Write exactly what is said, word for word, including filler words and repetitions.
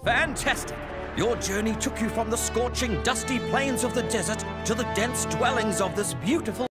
Fantastic! Your journey took you from the scorching, dusty plains of the desert to the dense dwellings of this beautiful